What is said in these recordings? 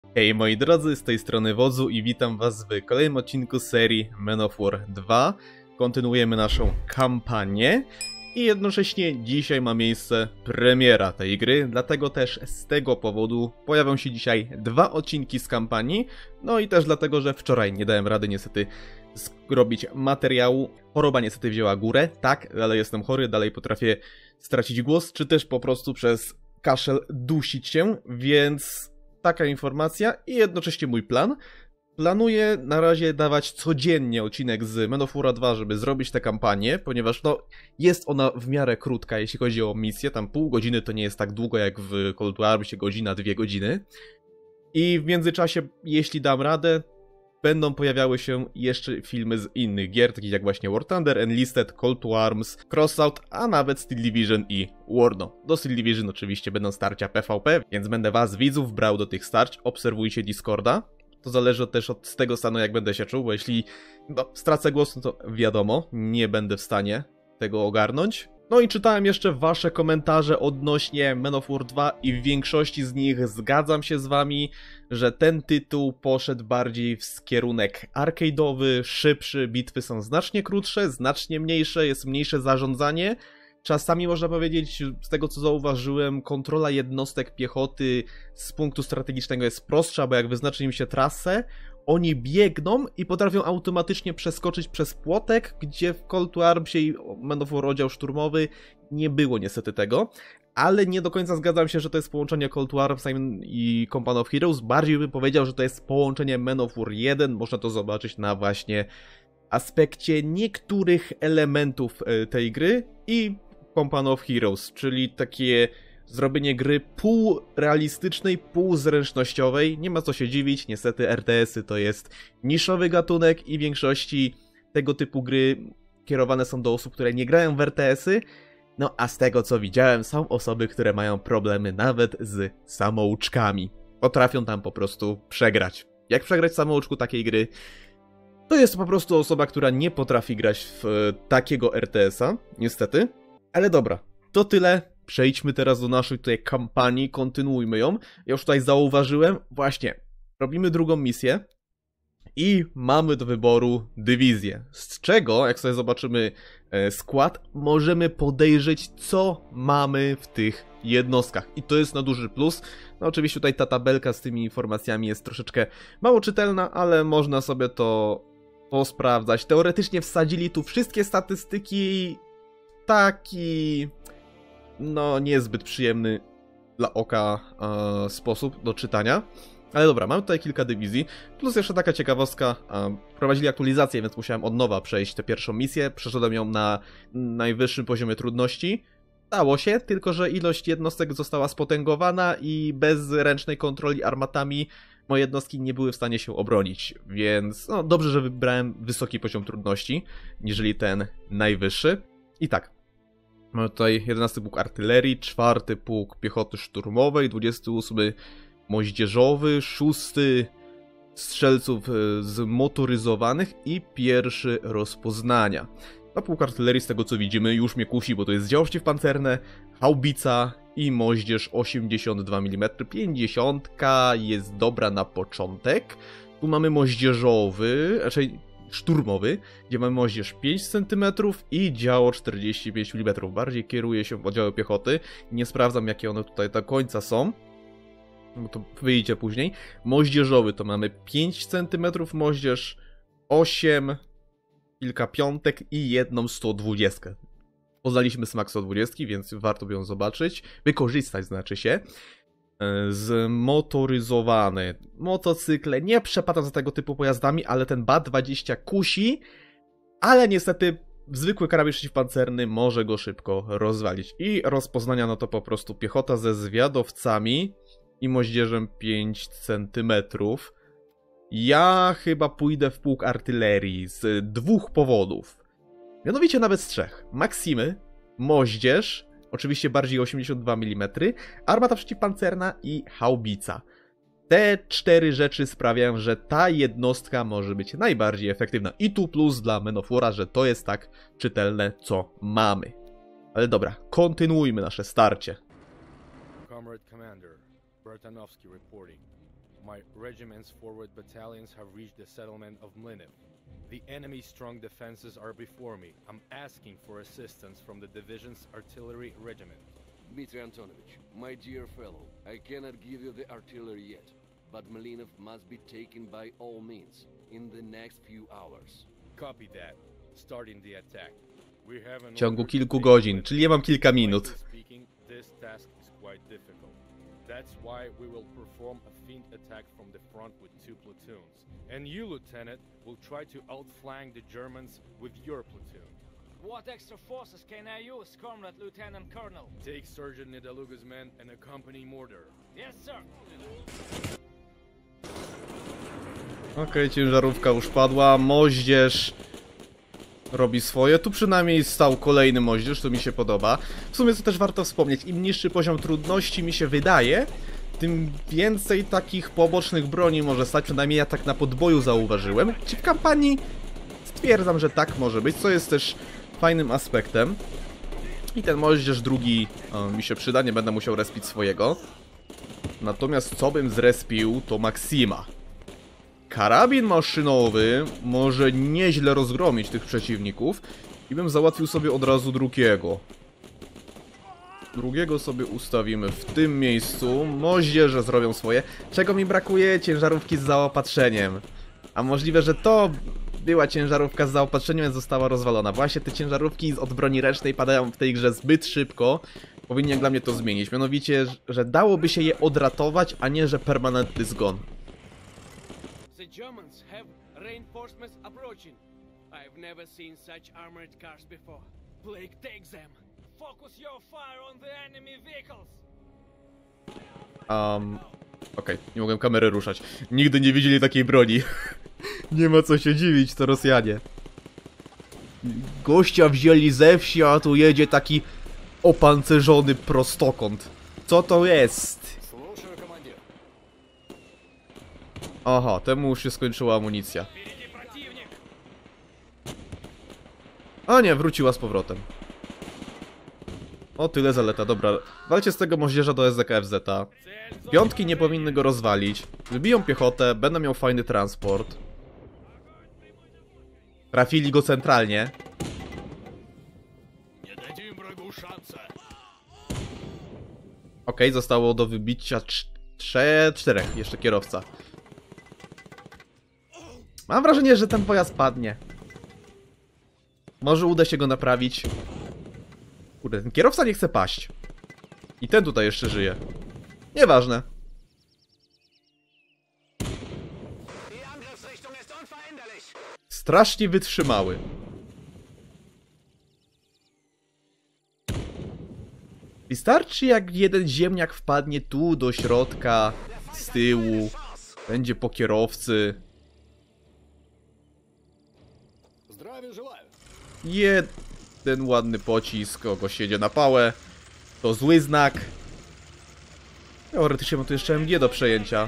Hej moi drodzy, z tej strony Wodzu i witam was w kolejnym odcinku serii Men of War 2. Kontynuujemy naszą kampanię i jednocześnie dzisiaj ma miejsce premiera tej gry, dlatego też z tego powodu pojawią się dzisiaj dwa odcinki z kampanii. No i też dlatego, że wczoraj nie dałem rady niestety zrobić materiału. Choroba niestety wzięła górę, tak, dalej jestem chory, dalej potrafię stracić głos, czy też po prostu przez kaszel dusić się, więc... Taka informacja i jednocześnie mój plan. Planuję na razie dawać codziennie odcinek z Men of War 2, żeby zrobić tę kampanię, ponieważ no jest ona w miarę krótka, jeśli chodzi o misję. Tam pół godziny to nie jest tak długo jak w Cold War'sie, godzina, 2 godziny. I w międzyczasie, jeśli dam radę, będą pojawiały się jeszcze filmy z innych gier, takich jak właśnie War Thunder, Enlisted, Call to Arms, Crossout, a nawet Steel Division i Warno. Do Steel Division oczywiście będą starcia PvP, więc będę was, widzów, brał do tych starć. Obserwujcie Discorda. To zależy też od tego stanu, jak będę się czuł, bo jeśli stracę głos, no to wiadomo, nie będę w stanie tego ogarnąć. No i czytałem jeszcze wasze komentarze odnośnie Men of War 2 i w większości z nich zgadzam się z wami, że ten tytuł poszedł bardziej w kierunek arcade'owy, szybszy, bitwy są znacznie krótsze, znacznie mniejsze, jest mniejsze zarządzanie. Czasami można powiedzieć, z tego co zauważyłem, kontrola jednostek piechoty z punktu strategicznego jest prostsza, bo jak wyznaczy im się trasę, oni biegną i potrafią automatycznie przeskoczyć przez płotek, gdzie w Call to Armsie i Men of War oddział szturmowy nie było niestety tego. Ale nie do końca zgadzam się, że to jest połączenie Call to Arms i Company of Heroes. Bardziej bym powiedział, że to jest połączenie Men of War 1. Można to zobaczyć na właśnie aspekcie niektórych elementów tej gry i Company of Heroes, czyli takie zrobienie gry półrealistycznej, półzręcznościowej. Nie ma co się dziwić, niestety RTS-y to jest niszowy gatunek i w większości tego typu gry kierowane są do osób, które nie grają w RTS-y. No a z tego co widziałem, są osoby, które mają problemy nawet z samouczkami. Potrafią tam po prostu przegrać. Jak przegrać w samouczku takiej gry? To jest po prostu osoba, która nie potrafi grać w takiego RTS-a, niestety. Ale dobra, to tyle. Przejdźmy teraz do naszej tutaj kampanii, kontynuujmy ją. Ja już tutaj zauważyłem, właśnie, robimy drugą misję i mamy do wyboru dywizję. Z czego, jak sobie zobaczymy skład, możemy podejrzeć, co mamy w tych jednostkach. I to jest na duży plus. No oczywiście tutaj ta tabelka z tymi informacjami jest troszeczkę mało czytelna, ale można sobie to posprawdzać. Teoretycznie wsadzili tu wszystkie statystyki taki... no niezbyt przyjemny dla oka sposób do czytania. Ale dobra, mamy tutaj kilka dywizji, plus jeszcze taka ciekawostka, prowadzili aktualizację, więc musiałem od nowa przejść tę pierwszą misję, przeszedłem ją na najwyższym poziomie trudności. Dało się, tylko że ilość jednostek została spotęgowana i bez ręcznej kontroli armatami moje jednostki nie były w stanie się obronić, więc no dobrze, że wybrałem wysoki poziom trudności, niżeli ten najwyższy. I tak. Mamy tutaj 11 pułk artylerii, 4 pułk piechoty szturmowej, 28 moździerzowy, 6 strzelców zmotoryzowanych i 1 rozpoznania. Na pułk artylerii z tego co widzimy już mnie kusi, bo to jest dział przeciwpancerne, haubica i moździerz 82 mm. 50 jest dobra na początek. Tu mamy moździerzowy, raczej szturmowy, gdzie mamy moździerz 5 cm i działo 45 mm. Bardziej kieruję się w oddziały piechoty. Nie sprawdzam, jakie one tutaj do końca są, bo to wyjdzie później. Moździerzowy to mamy 5 cm, moździerz 8, kilka piątek i jedną 120. Poznaliśmy smak 120, więc warto by ją zobaczyć. Wykorzystać znaczy się. Zmotoryzowany. Motocykle. Nie przepadam za tego typu pojazdami, ale ten BAT-20 kusi, ale niestety zwykły karabin przeciwpancerny może go szybko rozwalić. I rozpoznania no to po prostu piechota ze zwiadowcami i moździerzem 5 cm. Ja chyba pójdę w pułk artylerii z 2 powodów. Mianowicie nawet z 3. Maksimy, moździerz, oczywiście bardziej 82 mm, armata przeciwpancerna i haubica. Te 4 rzeczy sprawiają, że ta jednostka może być najbardziej efektywna. I tu plus dla Men of War'a, że to jest tak czytelne, co mamy. Ale dobra, kontynuujmy nasze starcie. Comrade Commander, Bertanowski reporting. My regiment's forward battalions have reached the settlement of Mlinev. The enemy's strong defenses are before me. I'm asking for assistance from the division's artillery regiment. Dmitry Antonovich, my dear fellow, I cannot give you the artillery yet, but Mlinev must be taken by all means in the next few hours. Copy that. Starting the attack. We have an W ciągu order to kilku take godzin, Mlinev. czyli ja mam kilka minut. Frankly speaking, this task is quite difficult. That's why we will perform a feint attack from the front with 2 platoons. And you, Lieutenant, will try to outflank the Germans with your platoon. What extra forces can I use, Comrade Lieutenant Colonel? Take Sergeant Nidaluga's men and accompany Mordor. Yes, sir. Okej, ciężarówka już padła, moździerz robi swoje. Tu przynajmniej stał kolejny moździerz, to mi się podoba. W sumie to też warto wspomnieć, im niższy poziom trudności mi się wydaje, tym więcej takich pobocznych broni może stać, przynajmniej ja tak na podboju zauważyłem. Czy w kampanii stwierdzam, że tak może być, co jest też fajnym aspektem. I ten moździerz drugi mi się przyda, nie będę musiał respić swojego. Natomiast co bym zrespił, to Maksima. Karabin maszynowy może nieźle rozgromić tych przeciwników i bym załatwił sobie od razu drugiego. Drugiego sobie ustawimy w tym miejscu. Moździerze zrobią swoje. Czego mi brakuje? Ciężarówki z zaopatrzeniem. A możliwe, że to była ciężarówka z zaopatrzeniem, więc została rozwalona. Właśnie te ciężarówki od broni ręcznej padają w tej grze zbyt szybko. Powinien dla mnie to zmienić. Mianowicie, że dałoby się je odratować, a nie, że permanentny zgon. The Germans have reinforcements approaching. I've never seen such armored cars before. Plague take them. Focus your fire on the enemy vehicles. Okej, nie mogłem kamery ruszać. Nigdy nie widzieli takiej broni. Nie ma co się dziwić, to Rosjanie. Gościa wzięli ze wsi, a tu jedzie taki opancerzony prostokąt. Co to jest? Aha, temu już się skończyła amunicja. A nie, wróciła z powrotem. O, tyle zaleta, dobra. Walcie z tego moździerza do SDKFZ-a. Piątki nie powinny go rozwalić. Wybiją piechotę, będę miał fajny transport. Trafili go centralnie. Okej, zostało do wybicia 4. Jeszcze kierowca. Mam wrażenie, że ten pojazd padnie. Może uda się go naprawić. Kurde, ten kierowca nie chce paść. I ten tutaj jeszcze żyje. Nieważne. Strasznie wytrzymały. Wystarczy, jak jeden ziemniak wpadnie tu do środka, z tyłu, będzie po kierowcy. Jeden ładny pocisk, kogoś jedzie na pałę. To zły znak. Teoretycznie mam tu jeszcze MG do przejęcia.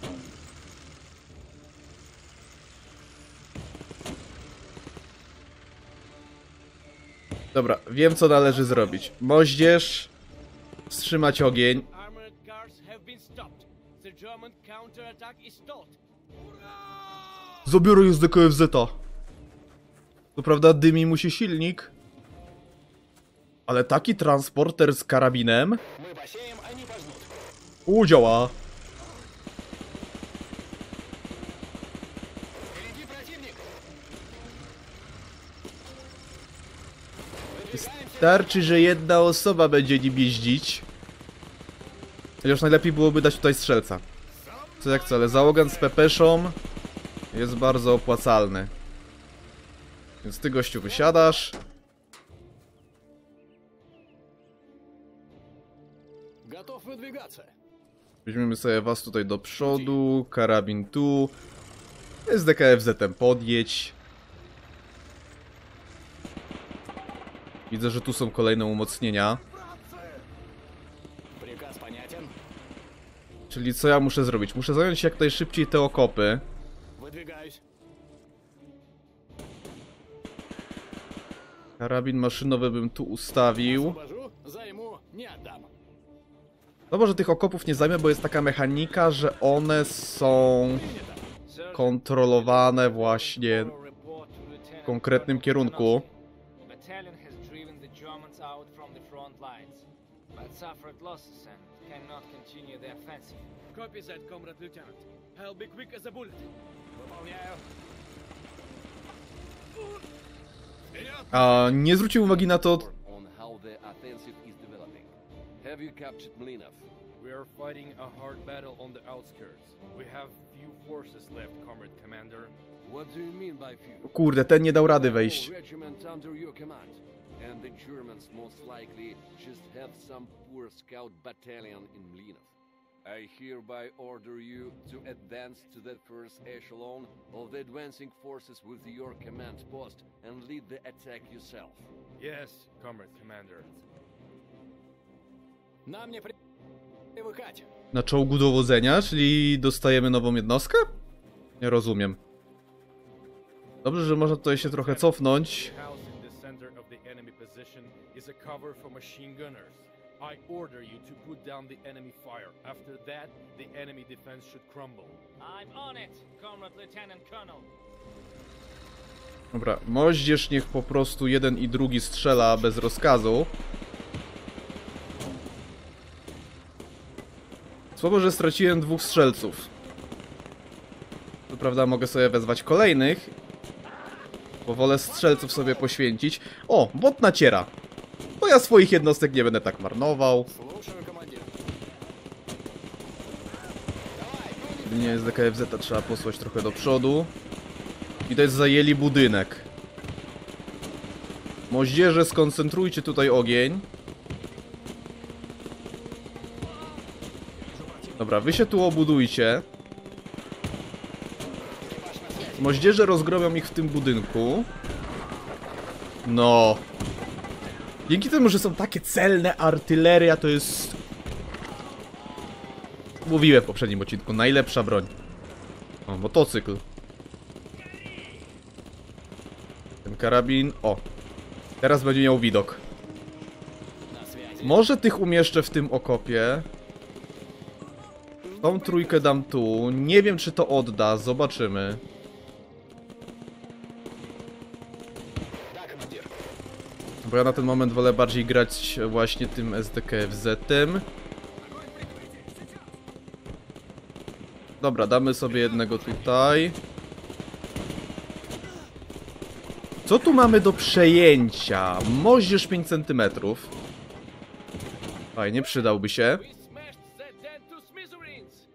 Dobra, wiem co należy zrobić. Moździerz, wstrzymać ogień. Armored cars have been stopped. The German counterattack is stalled. Zabiorę SDKFZ-a. Co prawda dymi mu się silnik. Ale taki transporter z karabinem... Działa. Wystarczy, że jedna osoba będzie nim jeździć. Chociaż najlepiej byłoby dać tutaj strzelca. Co jak co, ale załogan z pepeszą jest bardzo opłacalny. Więc ty, gościu, wysiadasz. Weźmiemy sobie was tutaj do przodu, karabin tu. SDKFZ-em podjedź. Widzę, że tu są kolejne umocnienia. Czyli co ja muszę zrobić? Muszę zająć jak najszybciej te okopy. Karabin maszynowy bym tu ustawił. No może tych okopów nie zajmę, bo jest taka mechanika, że one są kontrolowane właśnie w konkretnym kierunku. Battalion has driven the Germans out from the front lines, but suffered losses and cannot continue the offensive. Copy that, Comrade Lieutenant. I'll be quick as a bullet. A nie zwrócił uwagi na to... On how the offensive is developing. Have you captured Mlinov? We are fighting a hard battle on the outskirts. We have few forces left, Comrade Commander. What do you mean by few? Kurde, ten nie dał rady wejść. Whole regiment under your command. And the Germans most likely just have some poor scout battalion in Mlinov. I hereby order you to advance to the first echelon of the advancing forces with your command post and lead the attack yourself. Yes, Comrade Commander. Нам не привыкать. Na czołgu dowodzenia, czyli dostajemy nową jednostkę? Nie rozumiem. Dobrze, że można tutaj się trochę cofnąć. The house in the center of the enemy position is a cover for machine gunners. I order you to put down the enemy fire. After that, the enemy defense should crumble. I'm on it, Comrade Lieutenant Colonel. Dobra, moździerz niech po prostu jeden i drugi strzela bez rozkazu. Słabo, że straciłem 2 strzelców. Co prawda mogę sobie wezwać kolejnych, bo wolę strzelców sobie poświęcić. O, bot naciera. Bo ja swoich jednostek nie będę tak marnował. Nie, z DKFZ trzeba posłać trochę do przodu. Widać, zajęli budynek. Moździerze, skoncentrujcie tutaj ogień. Dobra, wy się tu obudujcie. Moździerze rozgrobią ich w tym budynku. No. Dzięki temu, że są takie celne, artyleria to jest... Mówiłem w poprzednim odcinku, najlepsza broń. O, motocykl. Ten karabin... O. Teraz będzie miał widok. Może tych umieszczę w tym okopie. Tą trójkę dam tu. Nie wiem, czy to odda. Zobaczymy. Bo ja na ten moment wolę bardziej grać właśnie tym SDKFZ-em. Dobra, damy sobie jednego tutaj. Co tu mamy do przejęcia? Moździerz 5 cm. Fajnie, przydałby się. We smashed that den to smithereens.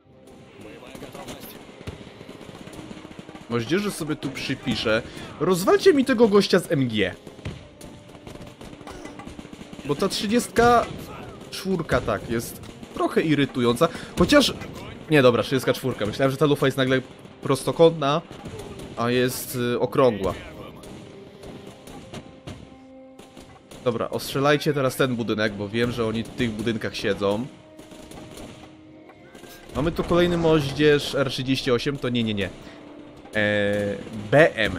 Moździerzy sobie tu przypiszę. Rozwalcie mi tego gościa z MG. Bo ta 34 tak, jest trochę irytująca. Chociaż... Nie, dobra, 34. Myślałem, że ta lufa jest nagle prostokątna, a jest okrągła. Dobra, ostrzelajcie teraz ten budynek, bo wiem, że oni w tych budynkach siedzą. Mamy tu kolejny moździerz R38, to nie. BM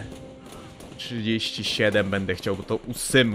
37 będę chciał, bo to 8.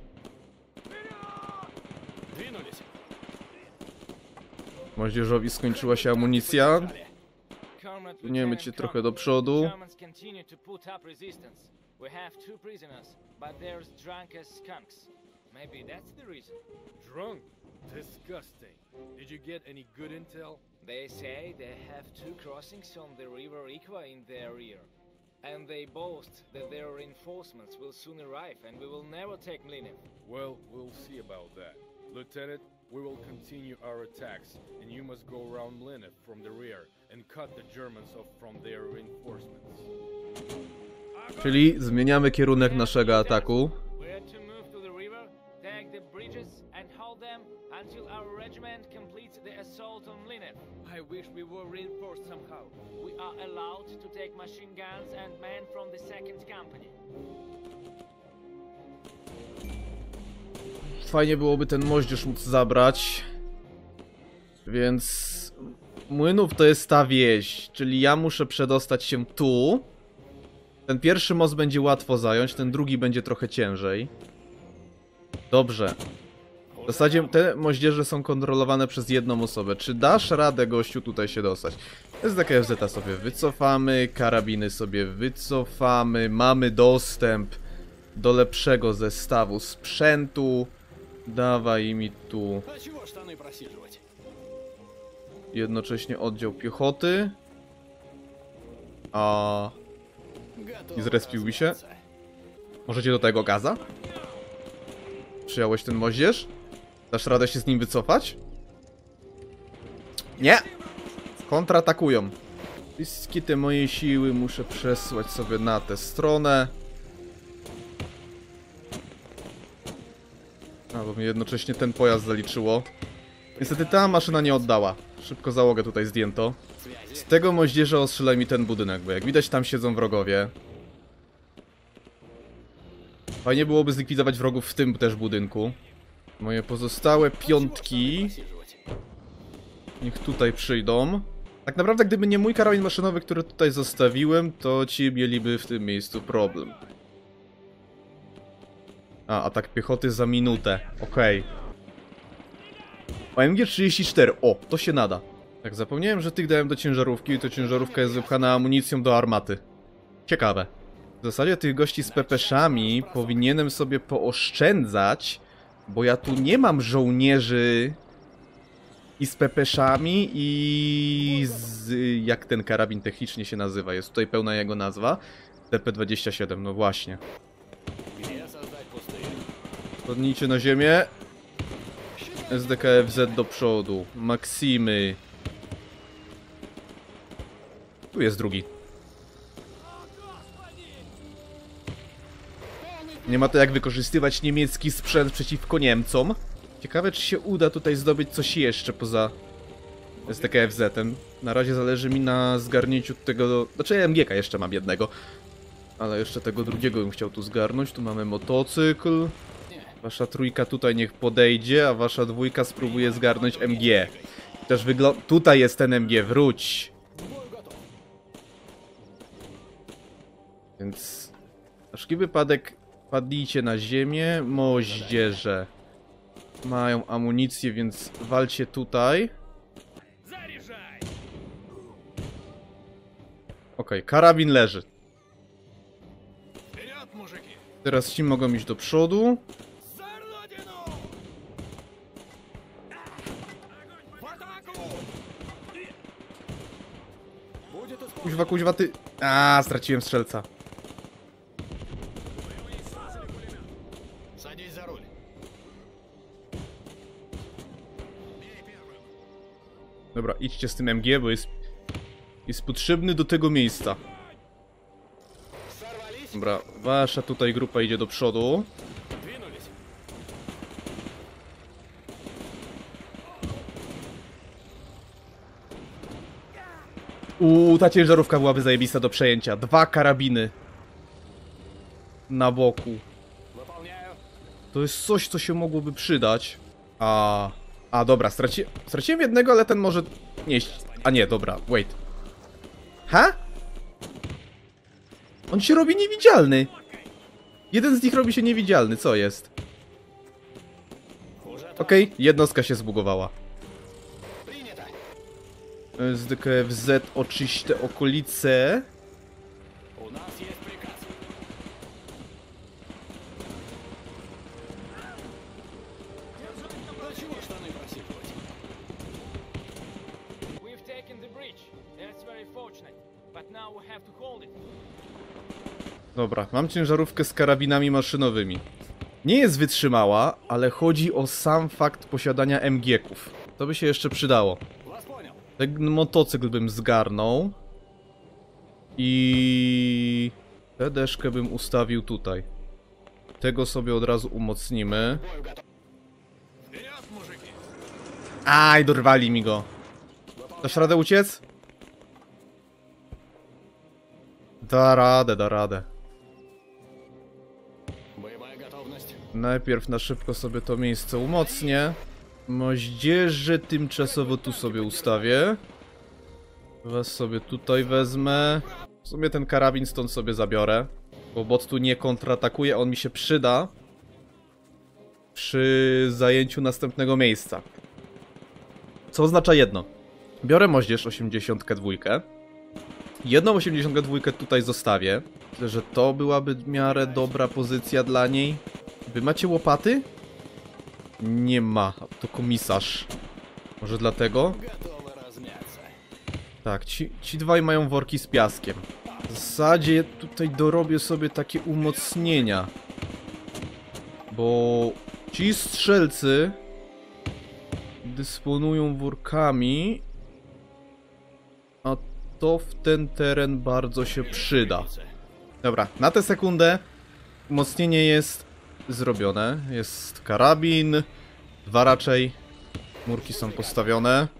Moździerzowi skończyła się amunicja. Comrade Pniemy Lieutenant cię Colonel, trochę do przodu. Germans continue to put up resistance. We have 2 prisoners, but they're as drunk as skunks. Maybe that's the reason. Drunk? Disgusting. Did you get any good intel? They say they have 2 crossings on the river Ikva in their rear. And they boast that their reinforcements will soon arrive and we will never take Mlinov. Well, we'll see about that. Lieutenant, we will continue our attacks, and you must go around Mlinov from the rear and cut the Germans off from their reinforcements. Czyli zmieniamy kierunek naszego ataku. We're to move to the river, take the bridges and hold them until our regiment completes the assault on Mlinov. I wish we were reinforced somehow. We are allowed to take machine guns and men from the 2nd company. Fajnie byłoby ten moździerz móc zabrać. Więc... Młynów to jest ta wieś, czyli ja muszę przedostać się tu. Ten pierwszy most będzie łatwo zająć, ten drugi będzie trochę ciężej. Dobrze. W zasadzie te moździerze są kontrolowane przez jedną osobę. Czy dasz radę, gościu, tutaj się dostać? SDKFZ sobie wycofamy, karabiny sobie wycofamy, mamy dostęp do lepszego zestawu sprzętu. Dawaj mi tu jednocześnie oddział piechoty. A... I zrespiłby się. Możecie do tego gaza? Przyjąłeś ten moździerz? Dasz radę się z nim wycofać? Nie! Kontratakują. Wszystkie te moje siły muszę przesłać sobie na tę stronę. A, bo mi jednocześnie ten pojazd zaliczyło. Niestety ta maszyna nie oddała. Szybko załogę tutaj zdjęto. Z tego moździerza ostrzelaj mi ten budynek, bo jak widać tam siedzą wrogowie. Fajnie byłoby zlikwidować wrogów w tym też budynku. Moje pozostałe piątki niech tutaj przyjdą. Tak naprawdę gdyby nie mój karabin maszynowy, który tutaj zostawiłem, to ci mieliby w tym miejscu problem. A, atak piechoty za minutę. Okej. OMG-34. O, to się nada. Tak, zapomniałem, że tych dałem do ciężarówki i to ciężarówka jest wypchana amunicją do armaty. Ciekawe. W zasadzie tych gości z pepeszami powinienem sobie pooszczędzać, bo ja tu nie mam żołnierzy i z pepeszami i z... jak ten karabin technicznie się nazywa? Jest tutaj pełna jego nazwa. TP-27, no właśnie. Podnijcie na ziemię. SDKFZ do przodu. Maksimy. Tu jest drugi. Nie ma to jak wykorzystywać niemiecki sprzęt przeciwko Niemcom. Ciekawe, czy się uda tutaj zdobyć coś jeszcze poza SDKFZ-em. Na razie zależy mi na zgarnięciu tego... Znaczy MGK jeszcze mam jednego. Ale jeszcze tego drugiego bym chciał tu zgarnąć. Tu mamy motocykl. Wasza trójka tutaj niech podejdzie, a wasza dwójka spróbuje zgarnąć MG. Też wygląda... Tutaj jest ten MG, wróć! Więc... Na wszelki wypadek padnijcie na ziemię. Moździerze mają amunicję, więc walcie tutaj. Okej, karabin leży. Teraz ci mogą iść do przodu. Kuźwa, kuźwa, ty... A, straciłem strzelca. Dobra, idźcie z tym MG, bo jest potrzebny do tego miejsca. Dobra, wasza tutaj grupa idzie do przodu. Ta ciężarówka byłaby zajebista do przejęcia. 2 karabiny na boku. To jest coś, co się mogłoby przydać. A dobra, straciłem jednego, ale ten może nieść. A nie, dobra, wait. Ha? On się robi niewidzialny. Jeden z nich robi się niewidzialny, co jest? Okej, jednostka się zbugowała. SDKFZ oczyść te okolice. Dobra, mam ciężarówkę z karabinami maszynowymi. Nie jest wytrzymała, ale chodzi o sam fakt posiadania MG-ków. To by się jeszcze przydało. Ten motocykl bym zgarnął. I... tę deszkę bym ustawił tutaj. Tego sobie od razu umocnimy. Aj, dorwali mi go. Dasz radę uciec? Da radę, da radę. Najpierw na szybko sobie to miejsce umocnię. Moździerze tymczasowo tu sobie ustawię. Was sobie tutaj wezmę. W sumie ten karabin stąd sobie zabiorę. Bo bot tu nie kontratakuje, on mi się przyda. przy zajęciu następnego miejsca. Co oznacza jedno. Biorę moździerz 82. Jedną 82 tutaj zostawię. Myślę, że to byłaby w miarę dobra pozycja dla niej. Wy macie łopaty? Nie ma. To komisarz. Może dlatego? Tak, ci dwaj mają worki z piaskiem. W zasadzie tutaj dorobię sobie takie umocnienia. Bo ci strzelcy dysponują workami, a to w ten teren bardzo się przyda. Dobra, na tę sekundę umocnienie jest zrobione. Jest karabin, 2 raczej. Murki są postawione.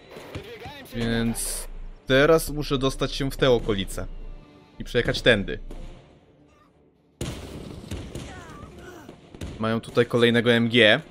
Więc teraz muszę dostać się w te okolice i przejechać tędy. Mają tutaj kolejnego MG.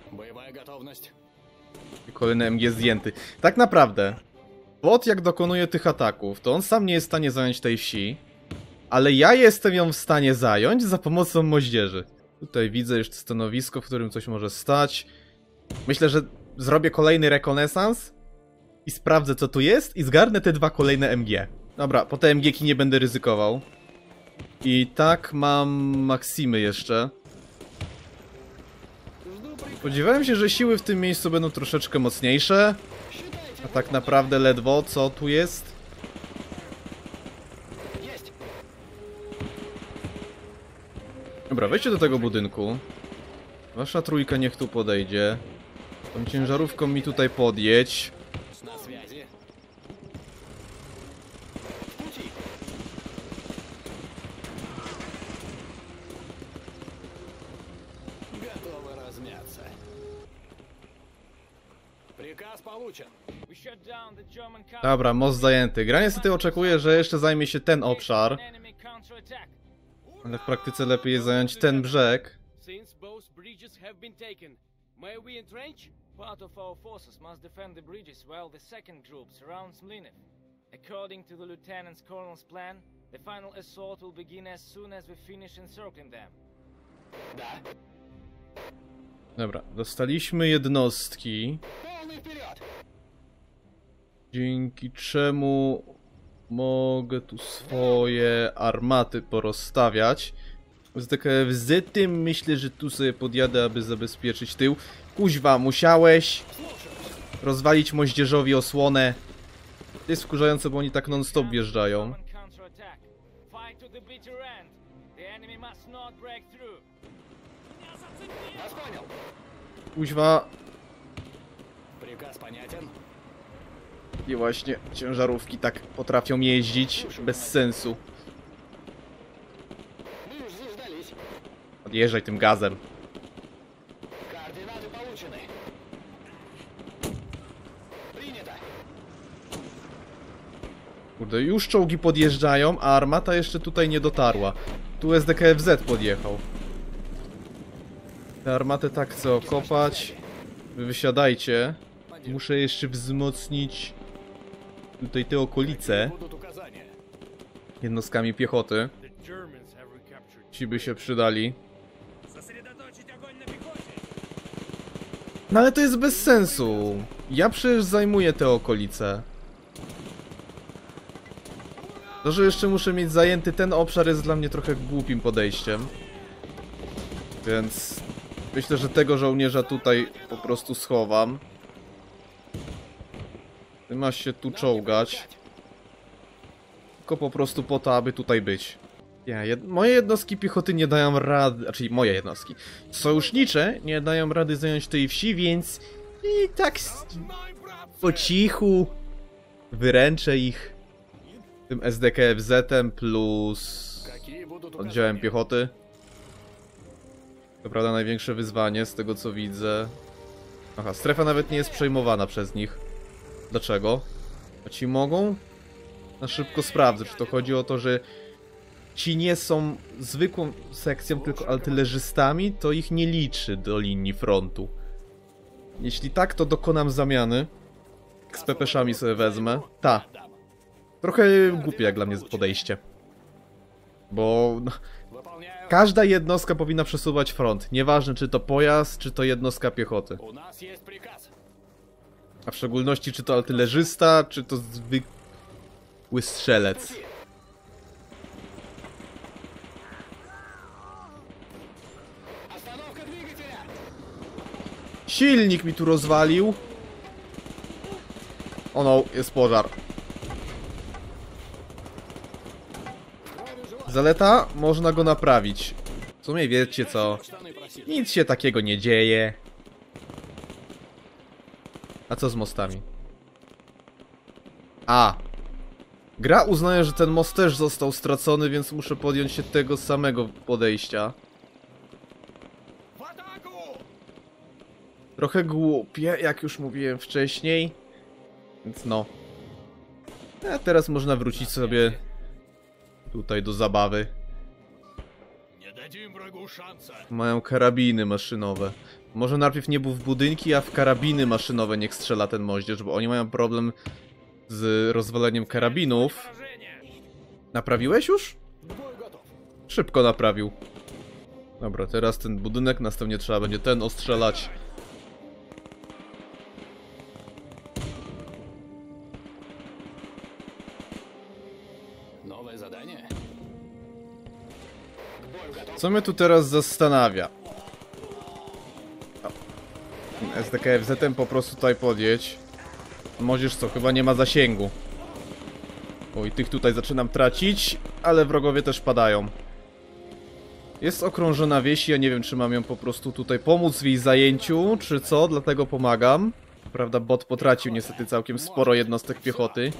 I kolejny MG zdjęty. Tak naprawdę, bot jak dokonuje tych ataków, to on sam nie jest w stanie zająć tej wsi. Ale ja jestem ją w stanie zająć za pomocą moździerzy. Tutaj widzę już stanowisko, w którym coś może stać. Myślę, że zrobię kolejny rekonesans i sprawdzę, co tu jest, i zgarnę te 2 kolejne MG. Dobra, po te MG-ki nie będę ryzykował. I tak mam Maksimy jeszcze. Spodziewałem się, że siły w tym miejscu będą troszeczkę mocniejsze. A tak naprawdę ledwo co tu jest. Dobra, wejdźcie do tego budynku. Wasza trójka niech tu podejdzie. Tą ciężarówką mi tutaj podjedź. Dobra, most zajęty. Gra niestety oczekuje, że jeszcze zajmie się ten obszar. Ale w praktyce lepiej jest zająć ten brzeg. Part of our forces must defend the bridges while the second group surrounds Mlynów. According to the lieutenant's colonel's plan, the final assault will begin as soon as we finish encircling them. Dobra, dostaliśmy jednostki. Dzięki czemu mogę tu swoje armaty porozstawiać. Z tym myślę, że tu sobie podjadę, aby zabezpieczyć tył. Kuźwa, musiałeś rozwalić moździerzowi osłonę. To jest wkurzające, bo oni tak non-stop wjeżdżają. Kuźwa. I właśnie ciężarówki tak potrafią jeździć bez sensu. Odjeżdżaj tym gazem. Kurde, już czołgi podjeżdżają, a armata jeszcze tutaj nie dotarła. Tu SDKFZ podjechał. Te armaty tak chcę okopać. Wy wysiadajcie. Muszę jeszcze wzmocnić tutaj te okolice jednostkami piechoty. Ci by się przydali. No ale to jest bez sensu. Ja przecież zajmuję te okolice. To, że jeszcze muszę mieć zajęty ten obszar, jest dla mnie trochę głupim podejściem. Więc myślę, że tego żołnierza tutaj po prostu schowam. Ty masz się tu czołgać. Tylko po prostu po to, aby tutaj być. Moje jednostki piechoty nie dają rady, znaczy moje jednostki sojusznicze nie dają rady zająć tej wsi, więc i tak po cichu wyręczę ich tym SDKFZ-em plus oddziałem piechoty. To prawda największe wyzwanie z tego co widzę. Aha, strefa nawet nie jest przejmowana przez nich. Dlaczego? A ci mogą? Na szybko sprawdzę, czy to chodzi o to, że ci nie są zwykłą sekcją, tylko artylerzystami, to ich nie liczy do linii frontu. Jeśli tak, to dokonam zamiany. Z pepeszami sobie wezmę. Ta. Trochę głupie jak dla mnie podejście. Bo no, każda jednostka powinna przesuwać front. Nieważne, czy to pojazd, czy to jednostka piechoty. A w szczególności, czy to artylerzysta, czy to zwykły strzelec. Silnik mi tu rozwalił. O no, jest pożar. Zaleta? Można go naprawić. W sumie wiecie co? Nic się takiego nie dzieje. A co z mostami? A! Gra uznaje, że ten most też został stracony, więc muszę podjąć się tego samego podejścia. Trochę głupie, jak już mówiłem wcześniej. Więc no. A teraz można wrócić sobie tutaj do zabawy. Mają karabiny maszynowe. Może najpierw nie był w budynki, a w karabiny maszynowe niech strzela ten moździerz, bo oni mają problem z rozwaleniem karabinów. Naprawiłeś już? Szybko naprawił. Dobra, teraz ten budynek, następnie trzeba będzie ten ostrzelać. Nowe zadanie. Co mnie tu teraz zastanawia? SDKFZ-em po prostu tutaj podjedź. Możesz co, chyba nie ma zasięgu. Oj, tych tutaj zaczynam tracić, ale wrogowie też padają. Jest okrążona wieś, ja nie wiem, czy mam ją po prostu tutaj pomóc w jej zajęciu, czy co, dlatego pomagam. Prawda, bot potracił niestety całkiem sporo jednostek piechoty.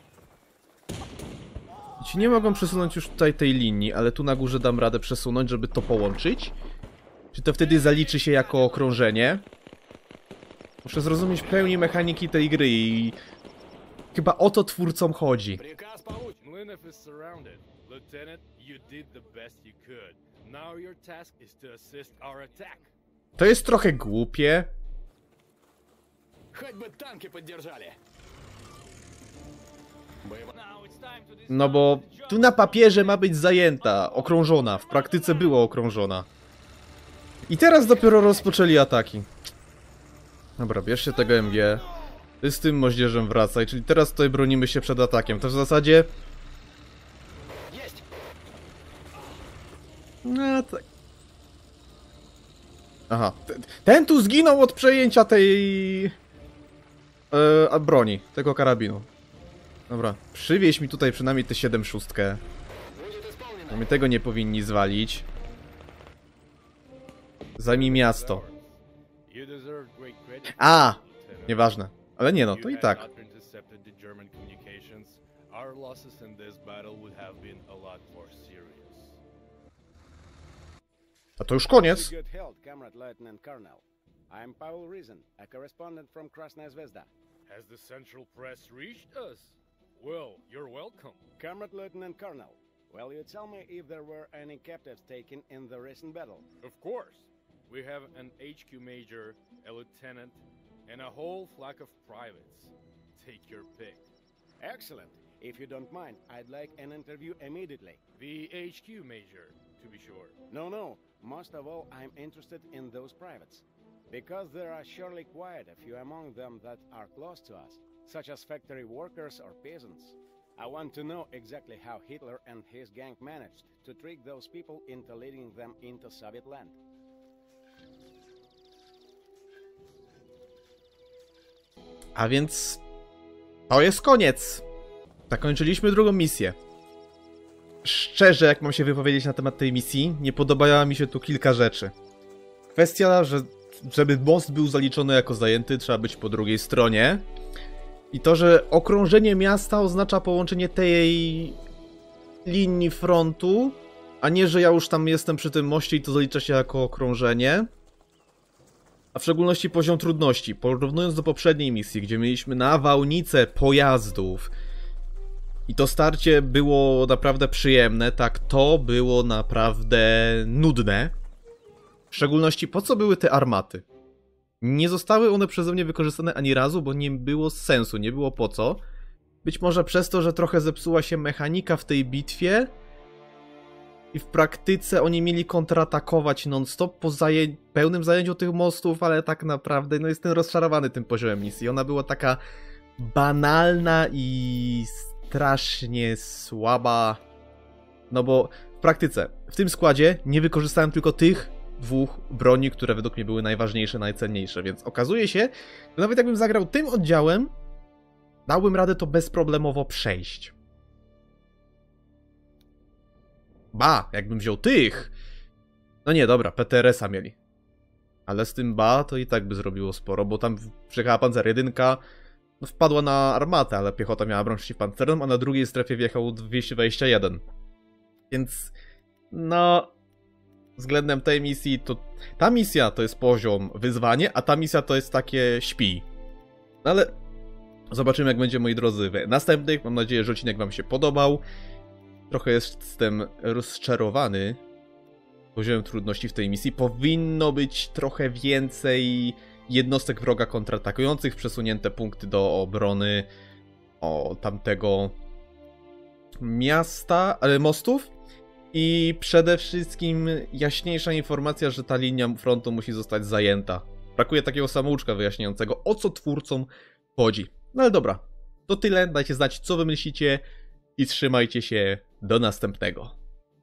Ci nie mogą przesunąć już tutaj tej linii, ale tu na górze dam radę przesunąć, żeby to połączyć. Czy to wtedy zaliczy się jako okrążenie? Muszę zrozumieć pełni mechaniki tej gry i chyba o to twórcom chodzi. Mlynov is surrounded. Lieutenant, you did the best you could. Now your task is to assist our attack. To jest trochę głupie. Хоть бы танки поддержали. No bo tu na papierze ma być zajęta, okrążona. W praktyce była okrążona. I teraz dopiero rozpoczęli ataki. Dobra, bierzcie tego MG. Ty z tym moździerzem wracaj, czyli teraz tutaj bronimy się przed atakiem. To w zasadzie... No tak... Aha, ten tu zginął od przejęcia tej... broni, tego karabinu. Dobra, przywieź mi tutaj przynajmniej tę 7.6. Bo my tego nie powinni zwalić. Zajmij miasto. A! Nieważne. Ale nie no, to i tak. A to już koniec. I'm Paul Reason, a correspondent from Krasnaya Zvezda. Has the central press reached us? Well, you're welcome. Comrade Lieutenant Colonel, will you tell me if there were any captives taken in the recent battle? Of course. We have an HQ major, a lieutenant, and a whole flock of privates. Take your pick. Excellent. If you don't mind, I'd like an interview immediately. The HQ major, to be sure. No. Most of all, I'm interested in those privates. Because there are surely quite a few among them that are close to us, such as factory workers or peasants. I want to know exactly how Hitler and his gang managed to trick those people into leading them into Soviet land. A więc... to jest koniec. Zakończyliśmy drugą misję. Szczerze, jak mam się wypowiedzieć na temat tej misji, nie podobała mi się tu kilka rzeczy. Kwestia, że żeby most był zaliczony jako zajęty, trzeba być po drugiej stronie. I to, że okrążenie miasta oznacza połączenie tej linii frontu, a nie, że ja już tam jestem przy tym moście i to zalicza się jako okrążenie. A w szczególności poziom trudności. Porównując do poprzedniej misji, gdzie mieliśmy nawałnicę pojazdów i to starcie było naprawdę przyjemne, tak to było naprawdę nudne. W szczególności po co były te armaty? Nie zostały one przeze mnie wykorzystane ani razu, bo nie było sensu, nie było po co. Być może przez to, że trochę zepsuła się mechanika w tej bitwie. i w praktyce oni mieli kontratakować non-stop po pełnym zajęciu tych mostów, ale tak naprawdę no jestem rozczarowany tym poziomem misji. Ona była taka banalna i strasznie słaba, no bo w praktyce w tym składzie nie wykorzystałem tylko tych dwóch broni, które według mnie były najważniejsze, najcenniejsze, więc okazuje się, że nawet jakbym zagrał tym oddziałem, dałbym radę to bezproblemowo przejść. Ba, jakbym wziął tych... No nie, dobra, PTRS-a mieli. Ale z tym to i tak by zrobiło sporo, bo tam przyjechała Panzer 1, no wpadła na armatę, ale piechota miała broń przeciwpancerną, a na drugiej strefie wjechał 221. Więc, no... Względem tej misji, to... Ta misja to jest poziom wyzwanie, a ta misja to jest takie śpi. No ale... Zobaczymy, jak będzie, moi drodzy, w następnych. Mam nadzieję, że odcinek wam się podobał. Trochę jestem rozczarowany poziomem trudności w tej misji. Powinno być trochę więcej jednostek wroga kontratakujących, przesunięte punkty do obrony tamtego miasta, ale mostów. I przede wszystkim jaśniejsza informacja, że ta linia frontu musi zostać zajęta. Brakuje takiego samouczka wyjaśniającego, o co twórcom chodzi. No ale dobra, to tyle. Dajcie znać, co wy myślicie i trzymajcie się do następnego.